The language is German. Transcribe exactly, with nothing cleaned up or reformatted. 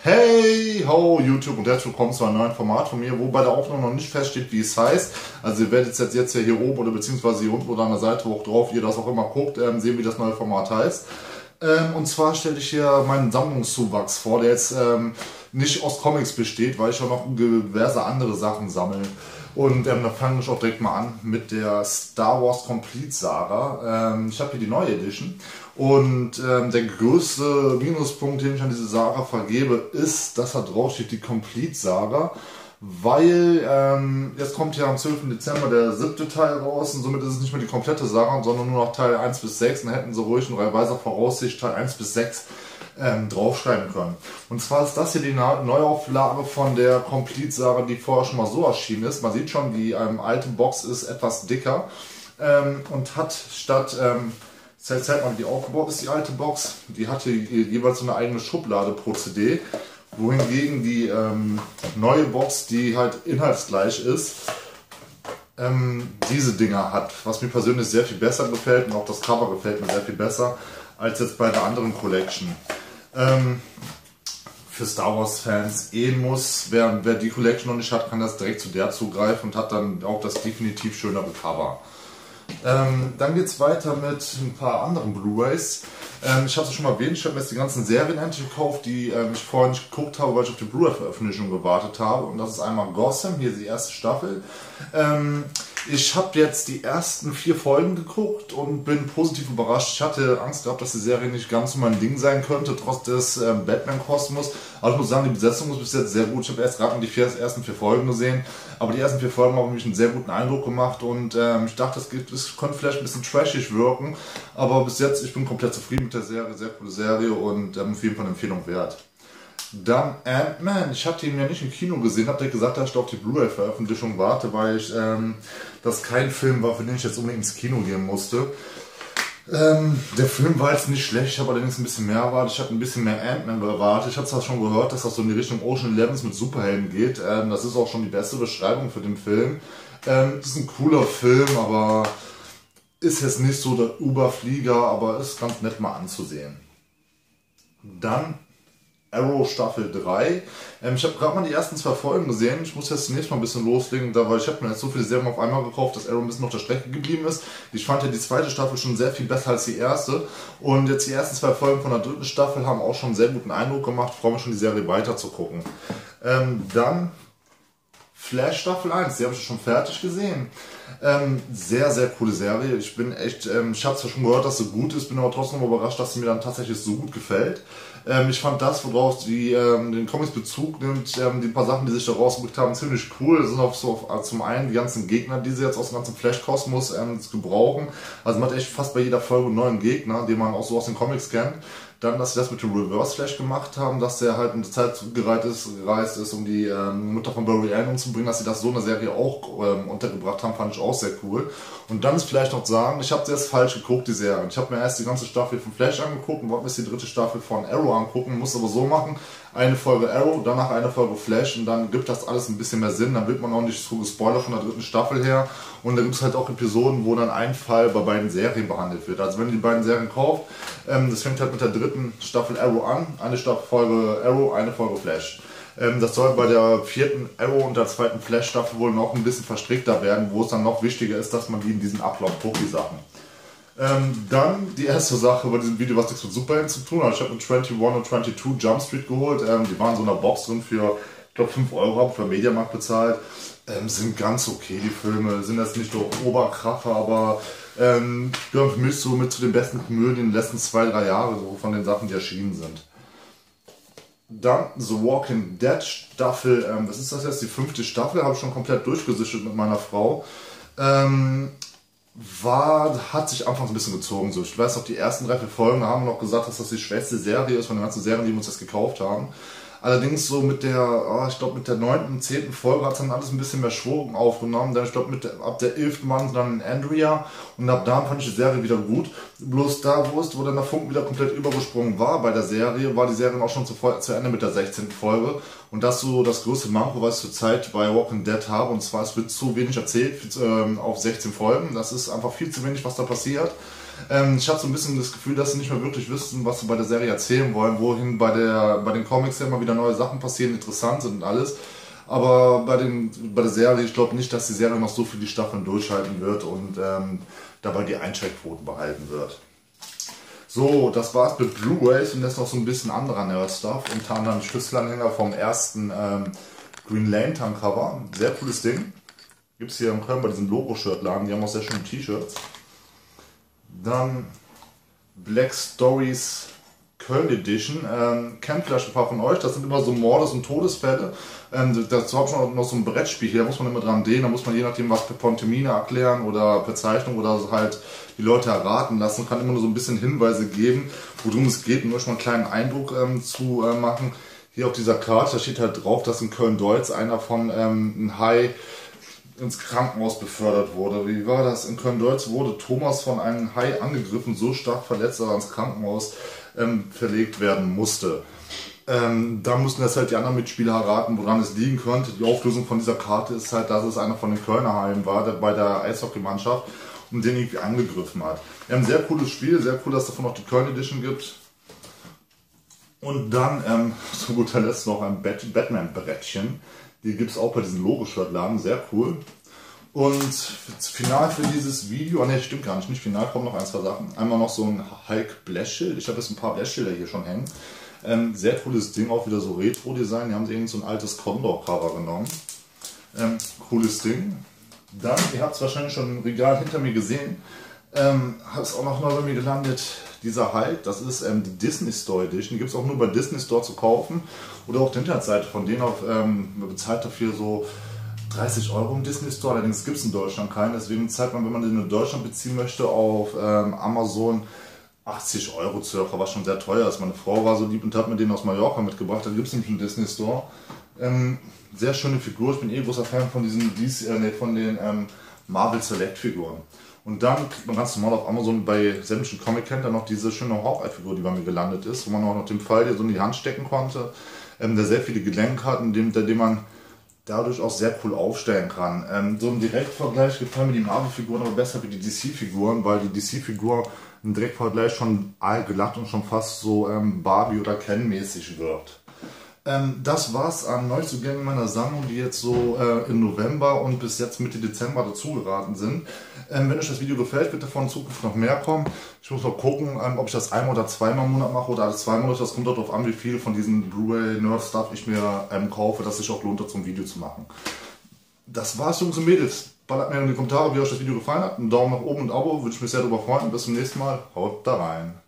Hey ho YouTube und herzlich willkommen zu einem neuen Format von mir, wo bei der Aufnahme noch nicht feststeht, wie es heißt. Also ihr werdet jetzt, jetzt hier oben oder beziehungsweise hier unten oder an der Seite hoch drauf, ihr das auch immer guckt, ähm, sehen, wie das neue Format heißt. Ähm, und zwar stelle ich hier meinen Sammlungszuwachs vor, der jetzt ähm, nicht aus Comics besteht, weil ich auch noch diverse andere Sachen sammle. Und ähm, da fange ich auch direkt mal an mit der Star Wars Complete Saga. Ähm, ich habe hier die neue Edition. Und ähm, der größte Minuspunkt, den ich an diese Saga vergebe, ist, dass da drauf steht die Complete Saga. Weil ähm, jetzt kommt ja am zwölften Dezember der siebte Teil raus und somit ist es nicht mehr die komplette Saga, sondern nur noch Teil eins bis sechs. Und dann hätten sie ruhig in weiser Voraussicht Teil eins bis sechs ähm, draufschreiben können. Und zwar ist das hier die Neuauflage von der Complete Saga, die vorher schon mal so erschienen ist. Man sieht schon, die ähm, alte Box ist etwas dicker ähm, und hat statt... Ähm, Zeig, zeig mal, wie die aufgebaut ist, die alte Box. Die hatte jeweils so eine eigene Schublade pro C D. Wohingegen die ähm, neue Box, die halt inhaltsgleich ist, ähm, diese Dinger hat. Was mir persönlich sehr viel besser gefällt und auch das Cover gefällt mir sehr viel besser als jetzt bei der anderen Collection. Ähm, für Star Wars Fans eh muss, wer, wer die Collection noch nicht hat, kann das direkt zu der zugreifen und hat dann auch das definitiv schönere Cover. Ähm, dann geht es weiter mit ein paar anderen Blu-rays. Ähm, ich habe es schon mal erwähnt, ich habe mir jetzt die ganzen Serien endlich gekauft, die ähm, ich vorher nicht geguckt habe, weil ich auf die Blu-ray-Veröffentlichung gewartet habe. Und das ist einmal Gotham, hier die erste Staffel. Ähm, ich habe jetzt die ersten vier Folgen geguckt und bin positiv überrascht. Ich hatte Angst gehabt, dass die Serie nicht ganz so mein Ding sein könnte, trotz des ähm, Batman-Kosmos. Aber ich muss sagen, die Besetzung ist bis jetzt sehr gut. Ich habe erst gerade noch die vier, ersten vier Folgen gesehen, aber die ersten vier Folgen haben mich einen sehr guten Eindruck gemacht und ähm, ich dachte, es, gibt, es könnte vielleicht ein bisschen trashig wirken, aber bis jetzt, ich bin komplett zufrieden mit der Serie, sehr coole Serie und ähm, auf jeden Fall eine Empfehlung wert. Dann Ant-Man. Ich hatte ihn ja nicht im Kino gesehen, habe direkt gesagt, dass ich auf die Blu-ray-Veröffentlichung warte, weil ich ähm, das kein Film war, für den ich jetzt unbedingt ins Kino gehen musste. Ähm, der Film war jetzt nicht schlecht, ich habe allerdings ein bisschen mehr erwartet. Ich habe ein bisschen mehr Ant-Man erwartet. Ich habe zwar schon gehört, dass das so in die Richtung Ocean Elevens mit Superhelden geht. Ähm, das ist auch schon die beste Beschreibung für den Film. Ähm, das ist ein cooler Film, aber ist jetzt nicht so der Überflieger, aber ist ganz nett mal anzusehen. Dann Arrow Staffel drei. Ähm, ich habe gerade mal die ersten zwei Folgen gesehen. Ich muss jetzt zunächst mal ein bisschen loslegen, da, weil ich habe mir jetzt so viele Serien auf einmal gekauft, dass Arrow ein bisschen auf der Strecke geblieben ist. Ich fand ja die zweite Staffel schon sehr viel besser als die erste. Und jetzt die ersten zwei Folgen von der dritten Staffel haben auch schon einen sehr guten Eindruck gemacht. Ich freue mich schon, die Serie weiter zu gucken. Ähm, dann Flash Staffel eins, die habe ich schon fertig gesehen. Ähm, sehr, sehr coole Serie. Ich bin echt, ähm, ich habe zwar schon gehört, dass sie gut ist, bin aber trotzdem überrascht, dass sie mir dann tatsächlich so gut gefällt. Ähm, ich fand das, woraus die ähm, den Comics Bezug nimmt, ähm, die paar Sachen, die sich da rausgebracht haben, ziemlich cool. Das sind auch so auf, zum einen die ganzen Gegner, die sie jetzt aus dem ganzen Flash-Kosmos ähm, gebrauchen. Also man hat echt fast bei jeder Folge einen neuen Gegner, den man auch so aus den Comics kennt. Dann, dass sie das mit dem Reverse Flash gemacht haben, dass der halt in der Zeit zurückgereist ist, gereist ist, um die ähm, Mutter von Barry Allen umzubringen, dass sie das so in der Serie auch ähm, untergebracht haben, fand ich auch sehr cool. Und dann ist vielleicht noch sagen, ich habe sie erst falsch geguckt, die Serie. Ich habe mir erst die ganze Staffel von Flash angeguckt und wollte mir jetzt die dritte Staffel von Arrow angucken, muss aber so machen, eine Folge Arrow, danach eine Folge Flash und dann gibt das alles ein bisschen mehr Sinn, dann wird man auch nicht so gespoilert von der dritten Staffel her und da gibt es halt auch Episoden, wo dann ein Fall bei beiden Serien behandelt wird. Also wenn ihr die beiden Serien kauft, ähm, das fängt halt mit der dritten Staffel Arrow an, eine Staffel Folge Arrow, eine Folge Flash. Ähm, das soll bei der vierten Arrow und der zweiten Flash Staffel wohl noch ein bisschen verstrickter werden, wo es dann noch wichtiger ist, dass man die in diesen Ablauf guckt, die Sachen. Ähm, dann die erste Sache bei diesem Video, was nichts mit Superhelden zu tun hat. Ich habe mit einundzwanzig und zweiundzwanzig Jump Street geholt. Ähm, die waren in so einer Box drin für, ich glaube, fünf Euro, habe ich beim Mediamarkt bezahlt. Ähm, sind ganz okay, die Filme. Sind jetzt nicht so Oberkracher, aber ähm, gehören für mich so mit zu den besten Komödien in den letzten zwei, drei Jahren, so von den Sachen, die erschienen sind. Dann The Walking Dead Staffel, ähm, was ist das jetzt? Die fünfte Staffel, habe ich schon komplett durchgesichtet mit meiner Frau. Ähm, War, hat sich anfangs ein bisschen gezogen. So. Ich weiß noch, die ersten drei, vier Folgen haben wir noch gesagt, dass das die schwächste Serie ist von den ganzen Serien, die wir uns jetzt gekauft haben. Allerdings so mit der, oh, ich glaube mit der neunten, zehnten Folge hat es dann alles ein bisschen mehr Schwung aufgenommen. Dann, ich glaube mit der, ab der elften Mann dann Andrea und ab da fand ich die Serie wieder gut. Bloß da, wo es, wo dann der Funken wieder komplett übergesprungen war bei der Serie, war die Serie auch schon zu, zu Ende mit der sechzehnten Folge. Und das so das größte Manko, was ich zurzeit bei Walking Dead habe. Und zwar, es wird zu wenig erzählt äh, auf sechzehn Folgen. Das ist einfach viel zu wenig, was da passiert. Ähm, ich habe so ein bisschen das Gefühl, dass sie nicht mehr wirklich wissen, was sie bei der Serie erzählen wollen, wohin bei, der, bei den Comics ja immer wieder neue Sachen passieren, interessant sind und alles. Aber bei, den, bei der Serie, ich glaube nicht, dass die Serie noch so viele Staffeln durchhalten wird und ähm, dabei die Einschaltquoten behalten wird. So, das war's mit Blu-rays und jetzt noch so ein bisschen anderer Nerd-Stuff. Unter anderem Schlüsselanhänger vom ersten ähm, Green Lantern Cover. Sehr cooles Ding. Gibt es hier in Köln bei diesem Logo-Shirt-Laden. Die haben auch sehr schöne T-Shirts. Dann Black Stories Köln Edition. Ähm, kennt vielleicht ein paar von euch. Das sind immer so Mordes- und Todesfälle. Ähm, dazu habe ich noch, noch so ein Brettspiel hier. Da muss man immer dran drehen. Da muss man je nachdem was per Pantomime erklären oder per Zeichnung oder halt die Leute erraten lassen. Kann immer nur so ein bisschen Hinweise geben, worum es geht, um euch mal einen kleinen Eindruck ähm, zu äh, machen. Hier auf dieser Karte, da steht halt drauf, dass in Köln-Deutz einer von ähm, einem Hai ins Krankenhaus befördert wurde. Wie war das? In Köln-Deutz wurde Thomas von einem Hai angegriffen, so stark verletzt, dass er ins Krankenhaus ähm, verlegt werden musste. Ähm, da mussten jetzt halt die anderen Mitspieler erraten, woran es liegen könnte. Die Auflösung von dieser Karte ist halt, dass es einer von den Kölner Haien war, der bei der Eishockeymannschaft und den irgendwie angegriffen hat. Ja, ein sehr cooles Spiel, sehr cool, dass es davon noch die Köln Edition gibt. Und dann, ähm, zu guter Letzt noch ein Batman-Brettchen. Die gibt es auch bei diesem Logo-Shirt-Laden, sehr cool. Und final für dieses Video, ah ne, stimmt gar nicht, nicht final, kommen noch ein, zwei Sachen. Einmal noch so ein Hulk Blechschild, ich habe jetzt ein paar Blechschilder hier schon hängen. Ähm, sehr cooles Ding, auch wieder so Retro-Design, die haben sie irgend so ein altes Condor-Cover genommen. Ähm, cooles Ding. Dann, ihr habt es wahrscheinlich schon im Regal hinter mir gesehen, ähm, hat es auch noch neu bei mir gelandet, dieser Hulk, das ist ähm, die Disney Store Edition, die gibt es auch nur bei Disney Store zu kaufen oder auf der Internetseite von denen, auf, ähm, man bezahlt dafür so dreißig Euro im Disney Store, allerdings gibt es in Deutschland keinen, deswegen zahlt man, wenn man den in Deutschland beziehen möchte, auf ähm, Amazon achtzig Euro circa, was schon sehr teuer ist. Meine Frau war so lieb und hat mir den aus Mallorca mitgebracht, da gibt es nämlich einen Disney Store. Ähm, sehr schöne Figur, ich bin eh großer Fan von diesen äh, nee, von den ähm, Marvel Select Figuren. Und dann kriegt man ganz normal auf Amazon bei sämtlichen Comic-Händlern noch diese schöne Hawkeye-Figur, die bei mir gelandet ist, wo man auch noch den Pfeil hier so in die Hand stecken konnte, ähm, der sehr viele Gelenke hat und dem, der, den man dadurch auch sehr cool aufstellen kann. Ähm, so ein Direktvergleich gefällt mir die Marvel-Figuren aber besser wie die D C-Figuren, weil die D C-Figur im Direktvergleich schon allglatt und schon fast so ähm, Barbie- oder Ken-mäßig wirkt. Ähm, das war's an Neuzugängen meiner Sammlung, die jetzt so äh, im November und bis jetzt Mitte Dezember dazugeraten sind. Ähm, wenn euch das Video gefällt, wird davon in Zukunft noch mehr kommen. Ich muss mal gucken, ähm, ob ich das einmal oder zweimal im Monat mache oder alle zwei Monate. Das kommt darauf an, wie viel von diesen Blu-ray-Nerd-Stuff ich mir ähm, kaufe, dass sich auch lohnt, dazu ein Video zu machen. Das war's, Jungs und Mädels. Ballert mir in die Kommentare, wie euch das Video gefallen hat. Einen Daumen nach oben und ein Abo, würde ich mich sehr darüber freuen. Bis zum nächsten Mal. Haut da rein.